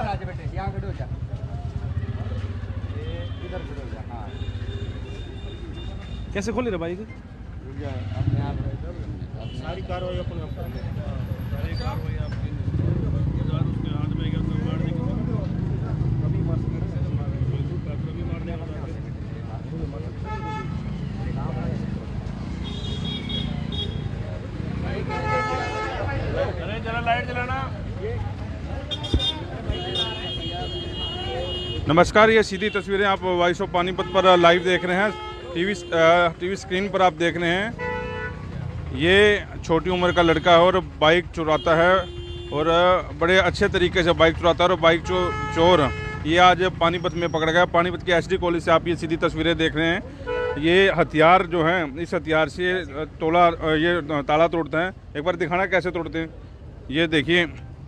राजे बेटे यहाँ खड़े हो जा, इधर खड़े हो जा। हाँ कैसे खोले रे बाइक? अपने आप सारी कार्रवाई अपने आप करेंगे। सारी कार्रवाई आपकी उसके हाथ में गया तो मारने की कभी मारने का अरे जरा लाइट जलाना। नमस्कार, ये सीधी तस्वीरें आप वॉइस ऑफ पानीपत पर लाइव देख रहे हैं। टीवी स्क्रीन पर आप देख रहे हैं, ये छोटी उम्र का लड़का है और बाइक चुराता है और बड़े अच्छे तरीके से बाइक चुराता है। और बाइक चोर ये आज पानीपत में पकड़ा गया। पानीपत के एसडी कॉलेज से आप ये सीधी तस्वीरें देख रहे हैं। ये हथियार जो है, इस हथियार से ये ताला तोड़ते हैं। एक बार दिखाना कैसे तोड़ते हैं। ये देखिए,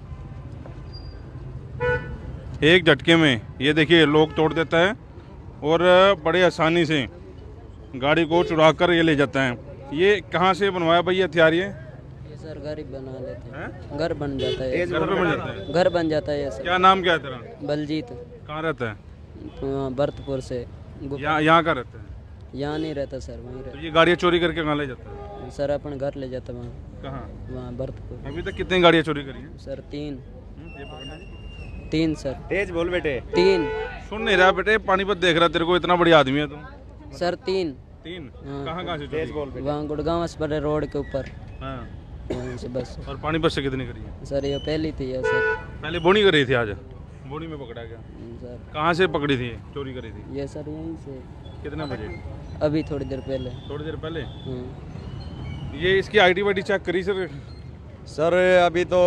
एक झटके में ये देखिए लोग तोड़ देता है और बड़े आसानी से गाड़ी को चुरा कर ये ले जाता है। ये कहाँ से बनवाया भाई ये हथियार? ये सर घर ही बना लेते हैं, घर बन जाता है, घर पे बन जाता है। घर बन जाता है ये सर। क्या नाम क्या है तेरा? बलजीत। कहाँ रहता है? तो भरतपुर से। यहाँ का रहता है? यहाँ नहीं रहता सर, वहीं तो रहता। ये गाड़ियाँ चोरी करके कहाँ ले जाता है? सर अपन घर ले जाता वहाँ। कहाँ? वहाँ भरतपुर। अभी तक कितनी गाड़ियाँ चोरी करी हैं? सर तीन सर। तेज बोल बेटे। तीन। सुन नहीं रहा बेटे, पानीपत देख रहा तेरे को, इतना बड़ी आदमी है तुम। सर तीन। कहाँ कहाँ से? तेज बोल बेटे। वहाँ गुड़गांव अस्पताल रोड के ऊपर, हाँ। वहाँ से बस। और पानीपत से कितनी करी है? सर ये पहली थी ये सर। पहले बोनी कर रही थी, आज बोनी में पकड़ा गया। सर कहाँ से पकड़ी थी, चोरी करी थी? ये सर यहीं से। कितने बजे? अभी थोड़ी देर पहले। थोड़ी देर पहले। हाँ। ये इसकी आईडी वाईडी चेक करी सर? सर अभी तो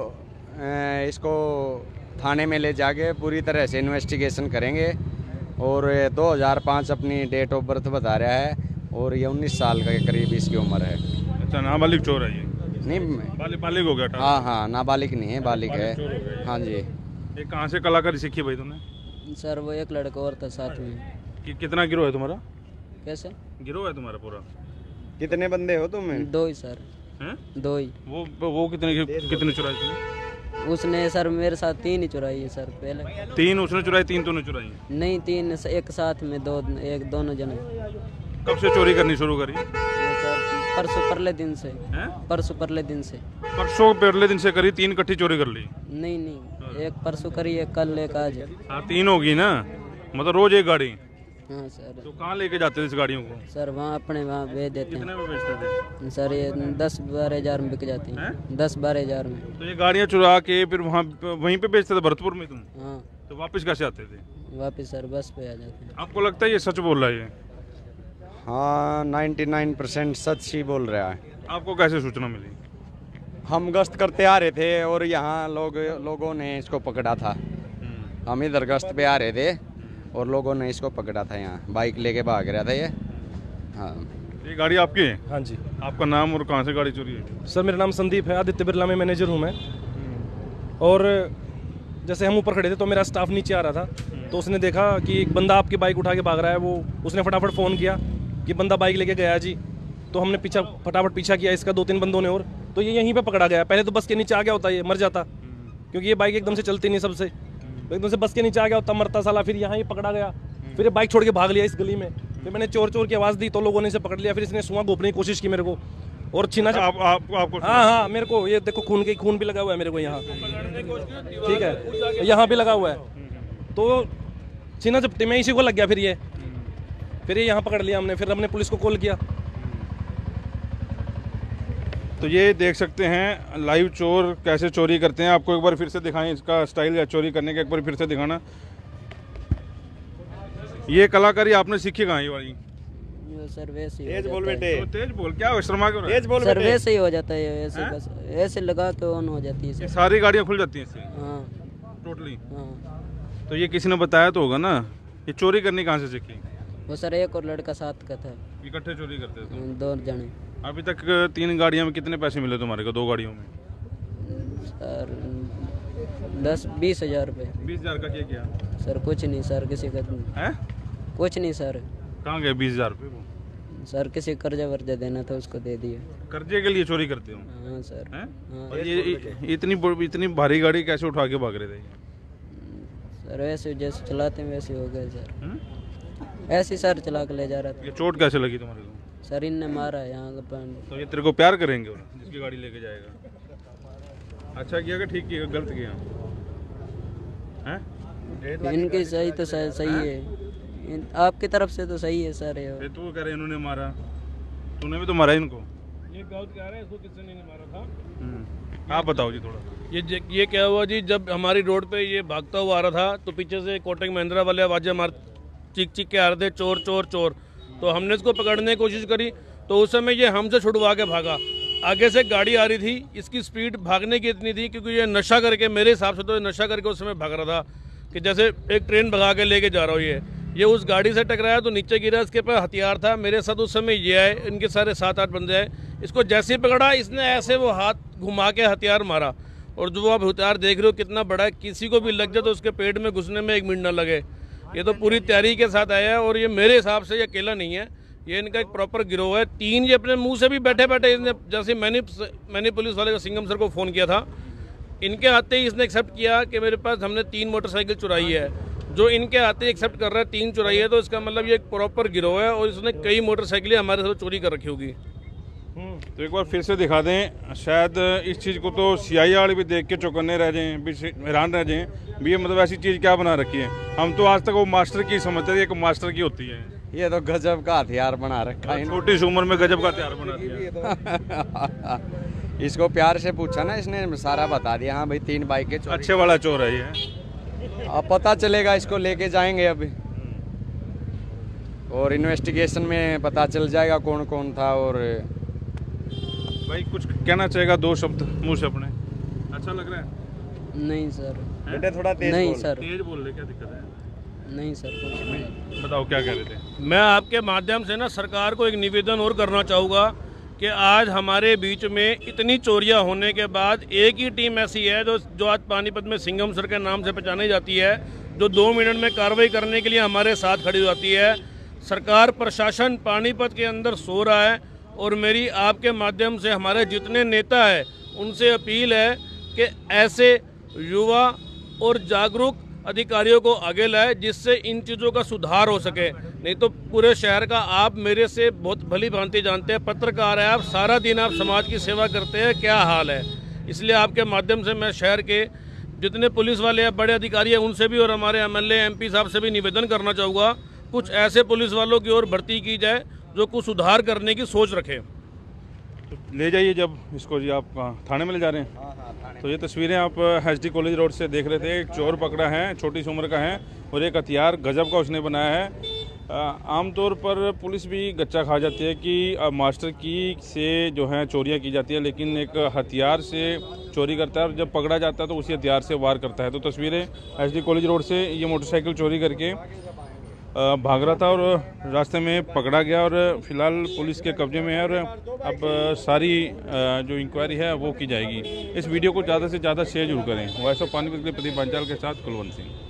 इसको थाने में ले जाके पूरी तरह से इन्वेस्टिगेशन करेंगे। और 2005 अपनी डेट ऑफ बर्थ बता रहा है और ये 19 साल के करीब इसकी उम्र है। अच्छा, नाबालिग चोर है ये? नहीं, बालिग हो गया? हाँ, नाबालिग नहीं है, बालिग है। हाँ जी। ये कहाँ से कलाकारी सीखी भाई तुमने? सर वो एक लड़का और था साथ में। कितना गिरोह है तुम्हारा? कैसे गिरोह है तुम्हारा पूरा? कितने बंदे हो तुम? दो ही सर। हैं? दो ही। वो कितने चुराई तुमने? उसने सर मेरे साथ तीन ही चुराई है सर पहले। तीन उसने चुराई, तीन तूने चुराई? नहीं, तीन एक साथ में, दोनों जने। कब से चोरी करनी शुरू करी? ये सर परसों परले दिन से। हैं? परसों परले दिन से। परसों पहले दिन से करी? तीन इकट्ठी चोरी कर ली? नहीं, एक परसों करी, एक कल, एक आज। हाँ, तीन होगी ना, मतलब रोज एक गाड़ी। हाँ सर। तो कहाँ लेके जाते थे इस गाड़ियों को? सर वहाँ अपने वहाँ भेज देते कितने हैं में बेचते थे? सर। ये 10-12 हज़ार में बिक जाती हैं। 10-12 हज़ार में। तो ये गाड़ियाँ चुरा के फिर वहीं पे बेचते थे भरतपुर में तुम? हाँ। तो वापस कैसे आते थे? वापस सर बस पे आ जाते हैं। आपको लगता है ये सच बोल रहा है ये? हाँ, 99% सच ही बोल रहा है। आपको कैसे सूचना मिली? हम गश्त करते आ रहे थे और यहाँ लोगों ने इसको पकड़ा था। हम इधर गश्त पे आ रहे थे और लोगों ने इसको पकड़ा था, यहाँ बाइक लेके भाग रहा था ये। हाँ। ये गाड़ी आपकी है? हाँ जी। आपका नाम और कहाँ से गाड़ी चोरी है? सर मेरा नाम संदीप है, आदित्य बिरला में मैनेजर हूँ मैं। और जैसे हम ऊपर खड़े थे तो मेरा स्टाफ नीचे आ रहा था, तो उसने देखा कि एक बंदा आपकी बाइक उठा के भाग रहा है। उसने फटाफट फ़ोन किया कि बंदा बाइक लेके गया जी। तो हमने फटाफट पीछा किया इसका, 2-3 बंदों ने, और तो ये यहीं पे पकड़ा गया। पहले तो बस के नीचे आ गया होता, ये मर जाता, क्योंकि ये बाइक एकदम से चलती नहीं सबसे। तो एकदम से बस के नीचे आ गया होता, मरता साला। फिर यहाँ ही पकड़ा गया, फिर ये बाइक छोड़ के भाग लिया इस गली में। फिर मैंने चोर चोर की आवाज़ दी तो लोगों ने इसे पकड़ लिया। फिर इसने सुआ घोपने की कोशिश की मेरे को और छीना। आपको? हाँ, मेरे को ये देखो खून भी लगा हुआ है मेरे को यहाँ, ठीक है, यहाँ भी लगा हुआ है। तो छीना झपटी में इसी को लग गया। फिर ये यहाँ पकड़ लिया हमने। फिर हमने पुलिस को कॉल किया। तो ये देख सकते हैं लाइव चोर कैसे चोरी करते हैं। आपको एक बार फिर से दिखाएं इसका स्टाइल चोरी करने का, एक बार फिर से दिखाना। ये कलाकारी आपने सीखी कहाँ ये वाली? सर वैसे ही तेज बोल बेटे। तो तेज बोल, क्या शर्मा क्यों रहा है? तेज बोल सर बेटे। वैसे ही हो जाता है ऐसे, बस ऐसे लगा के ऑन हो जाती है ये सर। सारी गाड़ियाँ खुल जाती हैं इससे हाँ टोटली? हाँ। तो ये किसी ने बताया तो होगा ना, ये चोरी करनी कहाँ से सीखी? वो सर एक और लड़का साथ का था, इकट्ठे चोरी करते थे? 2 जने। अभी तक 3 गाड़ियों में कितने पैसे मिले तुम्हारे को? 2 गाड़ियों में सर 10-20 हज़ार रुपये। 20,000 का क्या? सर कुछ नहीं सर, किसी का है? कुछ नहीं सर। कहाँ गए 20,000 रुपये वो? सर किसी कर्जा वर्जा देना था, उसको दे दिया। कर्जे के लिए चोरी करते हो? हाँ सर। हैं? हाँ। और ये इतनी भारी गाड़ी कैसे उठा के भाग रहे थे? सर वैसे जैसे चलाते हैं वैसे हो गए सर। ऐसे सर चला के ले जा रहा ये चोट कैसे लगी तुम्हारे को? था सर, इनने मारा है यहाँ का। तो ये तेरे को प्यार करेंगे और जिसकी गाड़ी लेके जाएगा? अच्छा किया कि ठीक किया, गलत किया हैं? इनकी सही तो सही है, आपकी तरफ से तो सही है सर। ये तू कह रहे इन्होंने मारा, तूने भी तो मारा इनको। ये गाँव कह रहा है इसको किसी ने नहीं मारा था। आप बताओ जी थोड़ा। ये क्या हुआ जी, जब हमारी रोड पे ये भागता हुआ आ रहा था तो पीछे से कोटक महिंद्रा वाले आवाज़ें मार चीख के आ रहे थे, चोर चोर चोर। तो हमने इसको पकड़ने की कोशिश करी तो उस समय ये हमसे छुड़वा के भागा। आगे से गाड़ी आ रही थी, इसकी स्पीड भागने की इतनी थी क्योंकि ये नशा करके, मेरे हिसाब से तो ये नशा करके उस समय भाग रहा था कि जैसे एक ट्रेन भगा के लेके जा रहा हो। ये उस गाड़ी से टकराया तो नीचे गिरा, इसके पास हथियार था। मेरे साथ उस समय ये आए, इनके सारे 7-8 बंदे आए। इसको जैसे ही पकड़ा इसने ऐसे वो हाथ घुमा के हथियार मारा। और जो आप हथियार देख रहे हो कितना बड़ा है, किसी को भी लग जाए तो उसके पेट में घुसने में 1 मिनट न लगे। ये तो पूरी तैयारी के साथ आया है और ये मेरे हिसाब से ये अकेला नहीं है, ये इनका एक प्रॉपर गिरोह है। 3 ये अपने मुंह से भी बैठे बैठे इसने, जैसे मैंने पुलिस वाले को सिंघम सर को फ़ोन किया था, इनके आते ही इसने एक्सेप्ट किया कि मेरे पास हमने 3 मोटरसाइकिल चुराई है। जो इनके आते ही एक्सेप्ट कर रहा है 3 चुराई है, तो इसका मतलब ये एक प्रॉपर गिरोह है और इसने कई मोटरसाइकिलें हमारे साथ चोरी कर रखी होगी। तो एक बार फिर से दिखा दें, शायद इस चीज़ को तो सीआई वाले भी देख के चौकन्ने रह जाएं, भी हैरान रह जाएं भी ये मतलब ऐसी चीज़ क्या बना रखी है। हम तो आज तक वो मास्टर की समझते थे, एक मास्टर की होती है। ये तो गजब का हथियार बना रखा है छोटी सी उम्र में गजब का हथियार बना दिया। इसको प्यार से पूछा ना, इसने सारा बता दिया। हाँ भाई 3 बाइकें चोरी। अच्छे वाला चोर है ये। अब पता चलेगा, इसको लेके जाएंगे अभी और इन्वेस्टिगेशन में पता चल जाएगा कौन कौन था। और भाई कुछ कहना चाहेगा 2 शब्द मुंह से अपने? अच्छा लग रहा है? नहीं सर, बेटे थोड़ा तेज नहीं बोल। सर, तेज बोल रहे, क्या दिक्कत है? नहीं सर कुछ नहीं। बताओ क्या कह रहे थे? मैं आपके माध्यम से ना सरकार को एक निवेदन और करना चाहूँगा कि आज हमारे बीच में इतनी चोरियां होने के बाद एक ही टीम ऐसी है जो आज पानीपत में सिंघम सर के नाम से पहचानी जाती है, जो 2 मिनट में कार्रवाई करने के लिए हमारे साथ खड़ी हो जाती है। सरकार प्रशासन पानीपत के अंदर सो रहा है और मेरी आपके माध्यम से हमारे जितने नेता हैं उनसे अपील है कि ऐसे युवा और जागरूक अधिकारियों को आगे लाए जिससे इन चीज़ों का सुधार हो सके। नहीं तो पूरे शहर का, आप मेरे से बहुत भली भांति जानते हैं, पत्रकार है आप, सारा दिन आप समाज की सेवा करते हैं, क्या हाल है। इसलिए आपके माध्यम से मैं शहर के जितने पुलिस वाले हैं, बड़े अधिकारी हैं, उनसे भी और हमारे एमएलए MP साहब से भी निवेदन करना चाहूँगा, कुछ ऐसे पुलिस वालों की ओर भर्ती की जाए जो कुछ सुधार करने की सोच रखें। तो ले जाइए जब इसको जी, आप थाने में ले जा रहे हैं? तो ये तस्वीरें आप HD कॉलेज रोड से देख रहे थे। एक चोर पकड़ा है, छोटी सी उम्र का है और एक हथियार गजब का उसने बनाया है। आमतौर पर पुलिस भी गच्चा खा जाती है कि मास्टर की से जो है चोरियां की जाती है, लेकिन एक हथियार से चोरी करता है और जब पकड़ा जाता है तो उसी हथियार से वार करता है। तो तस्वीरें HD कॉलेज रोड से, ये मोटरसाइकिल चोरी करके भाग रहा था और रास्ते में पकड़ा गया और फिलहाल पुलिस के कब्जे में है और अब सारी जो इंक्वायरी है वो की जाएगी। इस वीडियो को ज़्यादा से ज़्यादा शेयर जरूर करें। वॉइस ऑफ पानीपत के प्रदीप पंचाल के साथ कुलवंत सिंह।